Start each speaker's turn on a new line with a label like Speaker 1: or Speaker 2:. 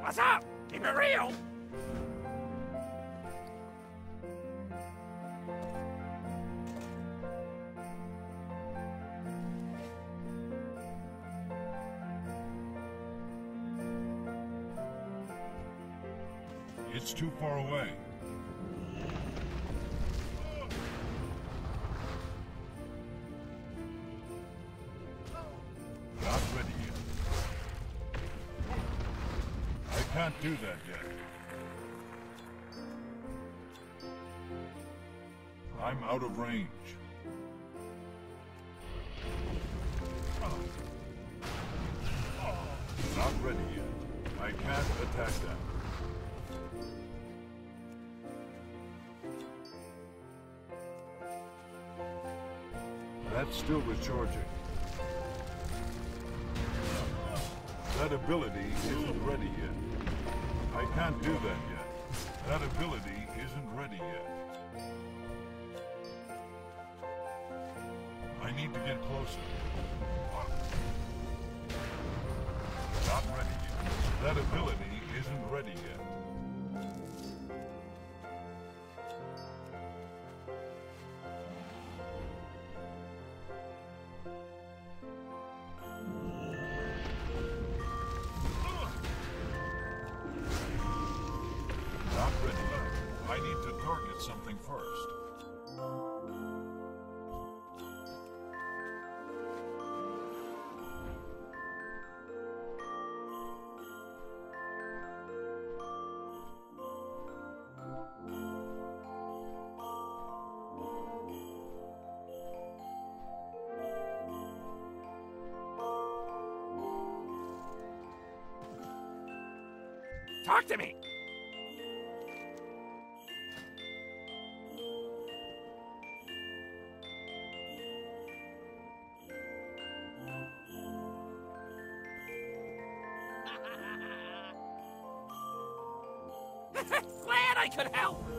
Speaker 1: What's up? Keep it real.
Speaker 2: It's too far away. Not ready yet. I can't do that yet. I'm out of range. Not ready yet. I can't attack them. That's still recharging. That ability isn't ready yet. I can't do that yet. That ability isn't ready yet. I need to get closer. Not ready yet. That ability isn't ready yet. Not ready yet. I need to target something first.
Speaker 1: Talk to me. Glad I could help.